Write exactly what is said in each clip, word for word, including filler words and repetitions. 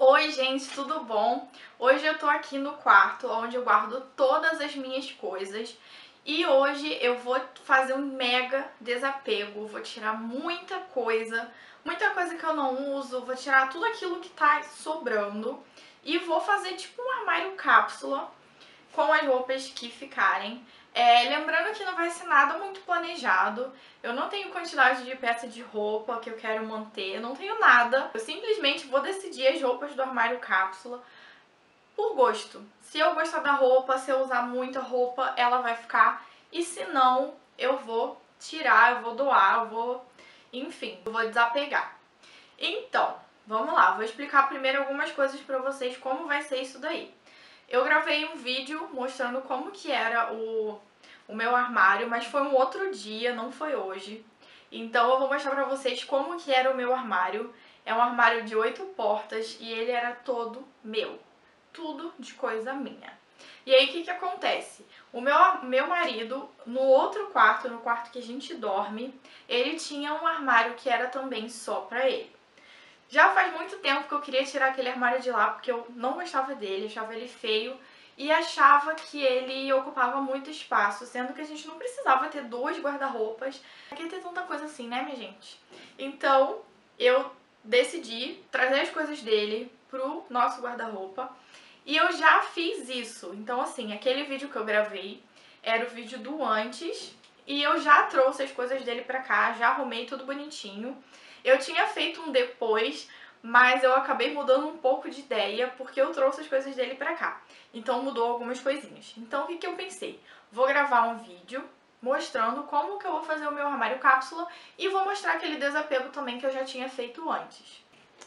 Oi gente, tudo bom? Hoje eu tô aqui no quarto onde eu guardo todas as minhas coisas e hoje eu vou fazer um mega desapego, vou tirar muita coisa, muita coisa que eu não uso, vou tirar tudo aquilo que tá sobrando e vou fazer tipo um armário cápsula com as roupas que ficarem. É, lembrando que não vai ser nada muito planejado, eu não tenho quantidade de peça de roupa que eu quero manter, não tenho nada. Eu simplesmente vou decidir as roupas do armário cápsula por gosto. Se eu gostar da roupa, se eu usar muita roupa, ela vai ficar. E se não, eu vou tirar, eu vou doar, eu vou... enfim, eu vou desapegar. Então, vamos lá, vou explicar primeiro algumas coisas pra vocês, como vai ser isso daí. Eu gravei um vídeo mostrando como que era o, o meu armário, mas foi um outro dia, não foi hoje. Então eu vou mostrar pra vocês como que era o meu armário. É um armário de oito portas e ele era todo meu. Tudo de coisa minha. E aí o que que acontece? O meu, meu marido, no outro quarto, no quarto que a gente dorme, ele tinha um armário que era também só pra ele. Já faz muito tempo que eu queria tirar aquele armário de lá, porque eu não gostava dele, achava ele feio e achava que ele ocupava muito espaço, sendo que a gente não precisava ter dois guarda-roupas. Pra que ter tanta coisa assim, né, minha gente? Então, eu decidi trazer as coisas dele pro nosso guarda-roupa e eu já fiz isso. Então, assim, aquele vídeo que eu gravei era o vídeo do antes e eu já trouxe as coisas dele pra cá, já arrumei tudo bonitinho. Eu tinha feito um depois, mas eu acabei mudando um pouco de ideia porque eu trouxe as coisas dele pra cá. Então mudou algumas coisinhas. Então o que que eu pensei? Vou gravar um vídeo mostrando como que eu vou fazer o meu armário cápsula e vou mostrar aquele desapego também que eu já tinha feito antes.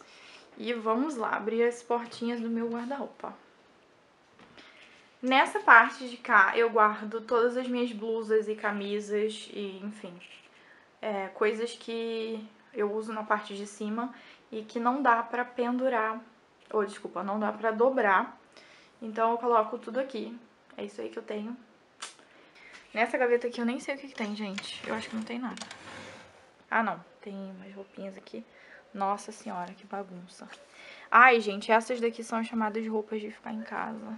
E vamos lá, abrir as portinhas do meu guarda-roupa. Nessa parte de cá eu guardo todas as minhas blusas e camisas e enfim, é, coisas que eu uso na parte de cima e que não dá pra pendurar, ou desculpa, não dá pra dobrar. Então eu coloco tudo aqui. É isso aí que eu tenho. Nessa gaveta aqui eu nem sei o que, que tem, gente. Eu acho que não tem nada. Ah, não. Tem umas roupinhas aqui. Nossa senhora, que bagunça. Ai, gente, essas daqui são as chamadas roupas de ficar em casa.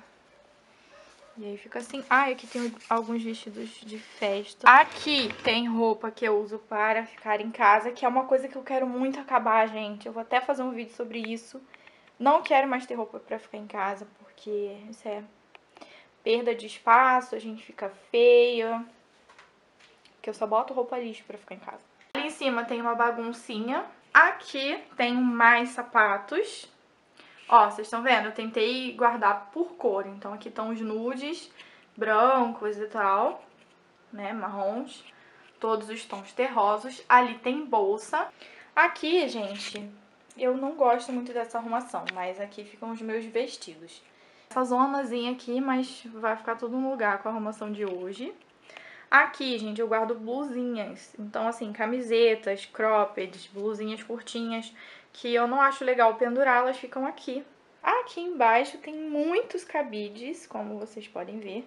E aí fica assim. Ah, aqui tem alguns vestidos de festa. Aqui tem roupa que eu uso para ficar em casa, que é uma coisa que eu quero muito acabar, gente. Eu vou até fazer um vídeo sobre isso. Não quero mais ter roupa pra ficar em casa, porque isso é perda de espaço, a gente fica feia. Que eu só boto roupa lixo pra ficar em casa. Ali em cima tem uma baguncinha. Aqui tem mais sapatos. Ó, vocês estão vendo? Eu tentei guardar por cor. Então aqui estão os nudes, brancos e tal, né, marrons. Todos os tons terrosos. Ali tem bolsa. Aqui, gente, eu não gosto muito dessa arrumação, mas aqui ficam os meus vestidos. Essa zonazinha aqui, mas vai ficar tudo no lugar com a arrumação de hoje. Aqui, gente, eu guardo blusinhas. Então, assim, camisetas, croppeds, blusinhas curtinhas, que eu não acho legal pendurar, elas ficam aqui. Aqui embaixo tem muitos cabides, como vocês podem ver.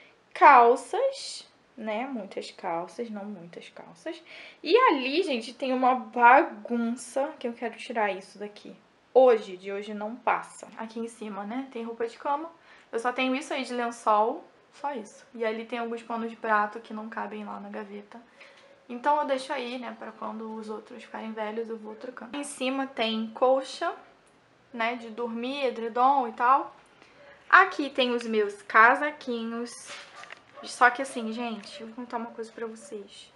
Calças, né? Muitas calças, não muitas calças. E ali, gente, tem uma bagunça que eu quero tirar isso daqui. Hoje, de hoje não passa. Aqui em cima, né? Tem roupa de cama. Eu só tenho isso aí de lençol, só isso. E ali tem alguns panos de prato que não cabem lá na gaveta. Então eu deixo aí, né? Pra quando os outros ficarem velhos eu vou trocando. Em cima tem colcha, né? De dormir, edredom e tal. Aqui tem os meus casaquinhos. Só que assim, gente, eu vou contar uma coisa pra vocês.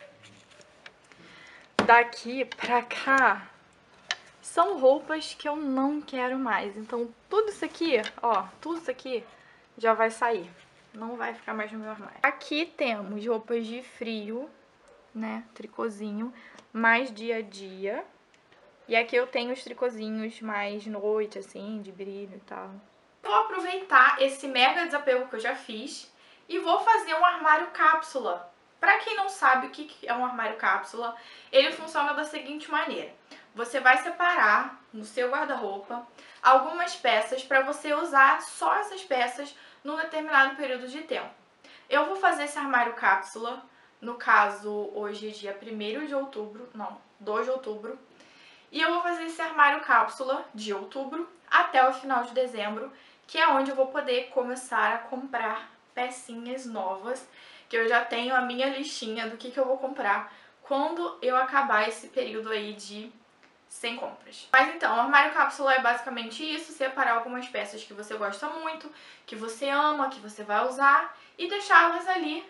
Daqui pra cá são roupas que eu não quero mais. Então tudo isso aqui, ó, tudo isso aqui já vai sair. Não vai ficar mais no meu armário. Aqui temos roupas de frio, né, tricôzinho, mais dia a dia. E aqui eu tenho os tricôzinhos mais noite, assim, de brilho e tal. Vou aproveitar esse mega desapego que eu já fiz e vou fazer um armário cápsula. Pra quem não sabe o que é um armário cápsula, ele funciona da seguinte maneira. Você vai separar no seu guarda-roupa algumas peças para você usar só essas peças num determinado período de tempo. Eu vou fazer esse armário cápsula, no caso, hoje é dia primeiro de outubro, não, dois de outubro. E eu vou fazer esse armário cápsula de outubro até o final de dezembro, que é onde eu vou poder começar a comprar pecinhas novas, que eu já tenho a minha listinha do que, que eu vou comprar quando eu acabar esse período aí de sem compras. Mas então, o armário cápsula é basicamente isso, separar algumas peças que você gosta muito, que você ama, que você vai usar, e deixá-las ali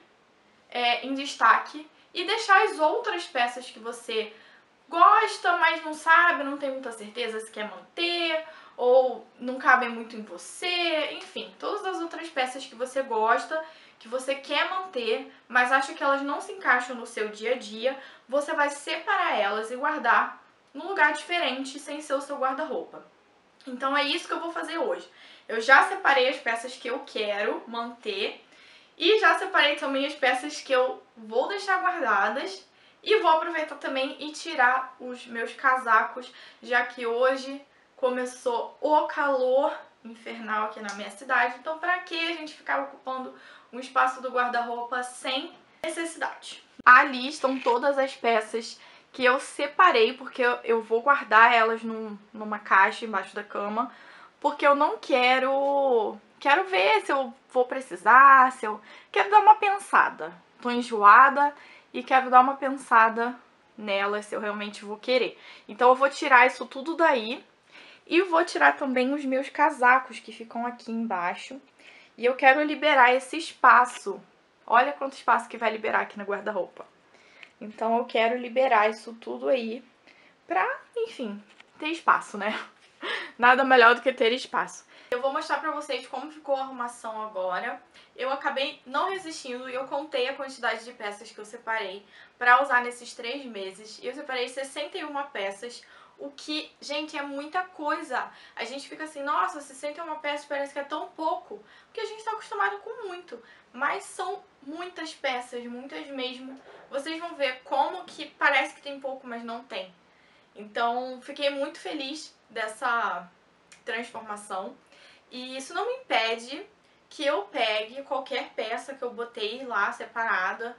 é, em destaque, e deixar as outras peças que você gosta, mas não sabe, não tem muita certeza se quer manter, ou não cabem muito em você, enfim, todas as outras peças que você gosta, que você quer manter, mas acha que elas não se encaixam no seu dia a dia, você vai separar elas e guardar num lugar diferente, sem ser o seu guarda-roupa. Então é isso que eu vou fazer hoje. Eu já separei as peças que eu quero manter e já separei também as peças que eu vou deixar guardadas. E vou aproveitar também e tirar os meus casacos, já que hoje começou o calor infernal aqui na minha cidade. Então, pra que a gente ficar ocupando um espaço do guarda-roupa sem necessidade? Ali estão todas as peças que eu separei, porque eu, eu vou guardar elas num, numa caixa embaixo da cama, porque eu não quero... Quero ver se eu vou precisar, se eu... Quero dar uma pensada. Tô enjoada e quero dar uma pensada nela, se eu realmente vou querer. Então eu vou tirar isso tudo daí e vou tirar também os meus casacos que ficam aqui embaixo. E eu quero liberar esse espaço. Olha quanto espaço que vai liberar aqui no guarda-roupa. Então eu quero liberar isso tudo aí pra, enfim, ter espaço, né? Nada melhor do que ter espaço. Eu vou mostrar pra vocês como ficou a arrumação agora. Eu acabei não resistindo e eu contei a quantidade de peças que eu separei pra usar nesses três meses. E eu separei sessenta e uma peças, o que, gente, é muita coisa. A gente fica assim, nossa, sessenta e uma peças parece que é tão pouco, porque a gente tá acostumado com muito. Mas são muitas peças, muitas mesmo. Vocês vão ver como que parece que tem pouco, mas não tem. Então, fiquei muito feliz dessa transformação. E isso não me impede que eu pegue qualquer peça que eu botei lá separada,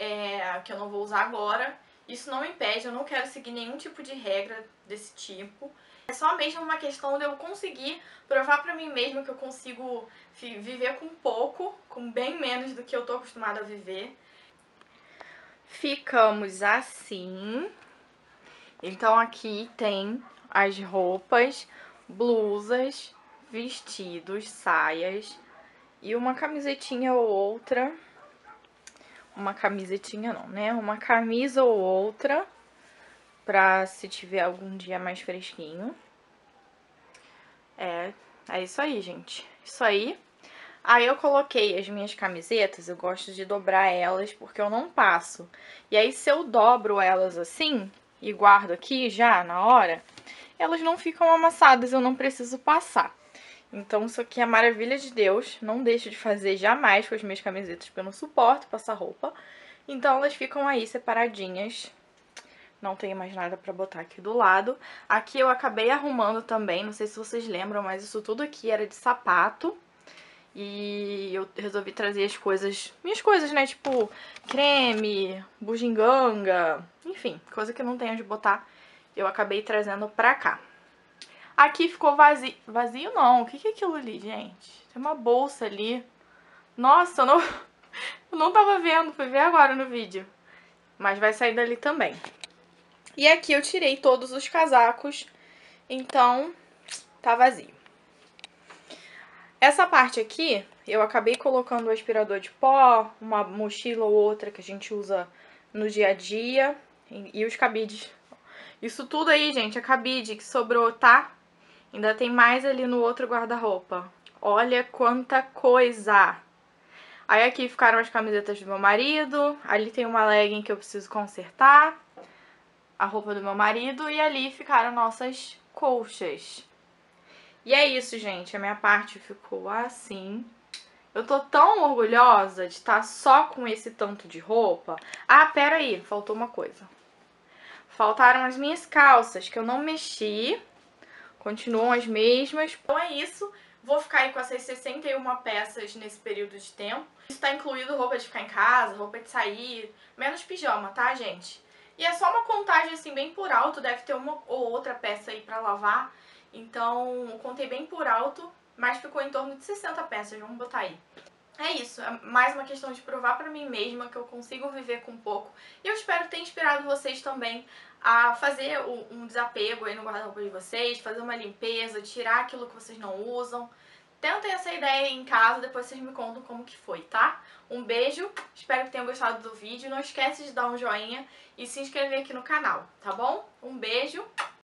é, que eu não vou usar agora. Isso não me impede, eu não quero seguir nenhum tipo de regra desse tipo. É só mesmo uma questão de eu conseguir provar pra mim mesma que eu consigo viver com pouco, com bem menos do que eu tô acostumada a viver. Ficamos assim. Então aqui tem as roupas, blusas, vestidos, saias e uma camisetinha ou outra. Uma camisetinha não, né? Uma camisa ou outra pra se tiver algum dia mais fresquinho. É, é isso aí, gente. Isso aí. Aí eu coloquei as minhas camisetas, eu gosto de dobrar elas porque eu não passo. E aí se eu dobro elas assim e guardo aqui já na hora, elas não ficam amassadas, eu não preciso passar. Então isso aqui é a maravilha de Deus, não deixo de fazer jamais com as minhas camisetas, porque eu não suporto passar roupa. Então elas ficam aí separadinhas, não tenho mais nada pra botar aqui do lado. Aqui eu acabei arrumando também, não sei se vocês lembram, mas isso tudo aqui era de sapato. E eu resolvi trazer as coisas, minhas coisas, né, tipo creme, bugiganga, enfim, coisa que eu não tenho onde botar, eu acabei trazendo pra cá. Aqui ficou vazio, vazio não, o que que é aquilo ali, gente? Tem uma bolsa ali, nossa, eu não, eu não tava vendo, fui ver agora no vídeo, mas vai sair dali também. E aqui eu tirei todos os casacos, então tá vazio. Essa parte aqui, eu acabei colocando o aspirador de pó, uma mochila ou outra que a gente usa no dia a dia, e os cabides. Isso tudo aí, gente, é cabide que sobrou, tá? Ainda tem mais ali no outro guarda-roupa. Olha quanta coisa! Aí aqui ficaram as camisetas do meu marido, ali tem uma legging que eu preciso consertar, a roupa do meu marido, e ali ficaram nossas colchas. E é isso, gente, a minha parte ficou assim. Eu tô tão orgulhosa de estar só com esse tanto de roupa. Ah, pera aí, faltou uma coisa. Faltaram as minhas calças, que eu não mexi. Continuam as mesmas. Então é isso. Vou ficar aí com essas sessenta e uma peças nesse período de tempo. Isso tá incluído roupa de ficar em casa, roupa de sair, menos pijama, tá, gente? E é só uma contagem assim bem por alto, deve ter uma ou outra peça aí pra lavar. Então, contei bem por alto, mas ficou em torno de sessenta peças, vamos botar aí. É isso, é mais uma questão de provar pra mim mesma que eu consigo viver com pouco. E eu espero ter inspirado vocês também a fazer um desapego aí no guarda-roupa de vocês, fazer uma limpeza, tirar aquilo que vocês não usam. Tentem essa ideia em casa, depois vocês me contam como que foi, tá? Um beijo, espero que tenham gostado do vídeo. Não esquece de dar um joinha e se inscrever aqui no canal, tá bom? Um beijo!